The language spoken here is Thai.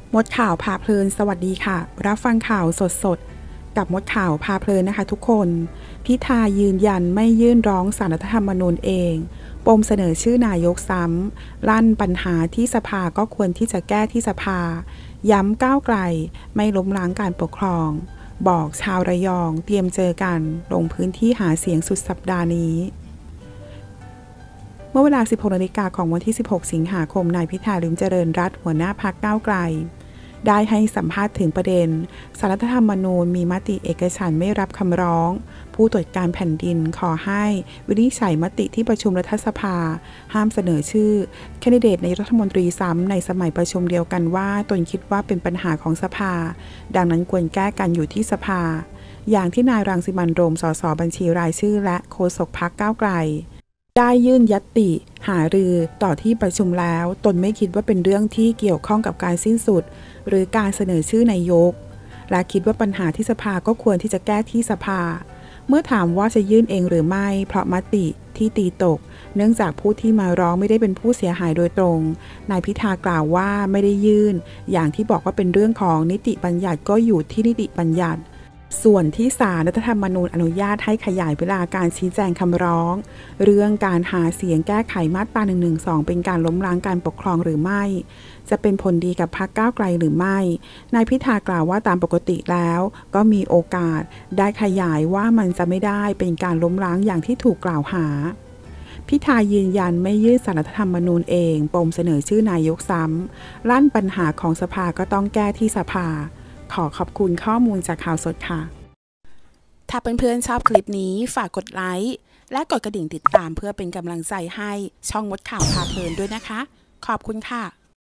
มดข่าวพาเพลินสวัสดีค่ะรับฟังข่าวสดๆกับมดข่าวพาเพลินนะคะทุกคนพิธายืนยันไม่ยื่นร้องศาลรัฐธรรมนูญเองปมเสนอชื่อนายกซ้ำลั่นปัญหาที่สภาก็ควรที่จะแก้ที่สภาย้ำก้าวไกลไม่ล้มล้างการปกครองบอกชาวระยองเตรียมเจอกันลงพื้นที่หาเสียงสุดสัปดาห์นี้เมื่อเวลา 16 นาฬิกาของวันที่ 16 สิงหาคมนายพิธา ลิ้มเจริญรัตน์หัวหน้าพรรคก้าวไกลได้ให้สัมภาษณ์ถึงประเด็นศาลรัฐธรรมนูญมีมติเอกฉันท์ไม่รับคำร้องผู้ตรวจการแผ่นดินขอให้วินิจฉัยมติที่ประชุมรัฐสภาห้ามเสนอชื่อแคนดิเดตนายกรัฐมนตรีซ้ำในสมัยประชุมเดียวกันว่าตนคิดว่าเป็นปัญหาของสภาดังนั้นควรแก้กันอยู่ที่สภาอย่างที่นายรังสิมันต์โรม สส.บัญชีรายชื่อและโฆษกพรรคก้าวไกลได้ยื่นญัตติหารือต่อที่ประชุมแล้วตนไม่คิดว่าเป็นเรื่องที่เกี่ยวข้องกับการสิ้นสุดหรือการเสนอชื่อนายกและคิดว่าปัญหาที่สภาก็ควรที่จะแก้ที่สภาเมื่อถามว่าจะยื่นเองหรือไม่เพราะมติที่ตีตกเนื่องจากผู้ที่มาร้องไม่ได้เป็นผู้เสียหายโดยตรงนายพิธากล่าวว่าไม่ได้ยื่นอย่างที่บอกว่าเป็นเรื่องของนิติบัญญัติก็อยู่ที่นิติบัญญัติส่วนที่ศาลรัฐธรรมนูญอนุญาตให้ขยายเวลาการชี้แจงคำร้องเรื่องการหาเสียงแก้ไขมาตรา 112 เป็นการล้มล้างการปกครองหรือไม่จะเป็นผลดีกับพรรคก้าวไกลหรือไม่นายพิธากล่าวว่าตามปกติแล้วก็มีโอกาสได้ขยายว่ามันจะไม่ได้เป็นการล้มล้างอย่างที่ถูกกล่าวหาพิธายืนยันไม่ยื่นศาลรัฐธรรมนูญเองปมเสนอชื่อนายกซ้ำลั่นปัญหาของสภาก็ต้องแก้ที่สภาขอขอบคุณข้อมูลจากข่าวสดค่ะถ้าเพื่อนๆชอบคลิปนี้ฝากกดไลค์และกดกระดิ่งติดตามเพื่อเป็นกำลังใจให้ช่องมดข่าวพาเพลินด้วยนะคะขอบคุณค่ะ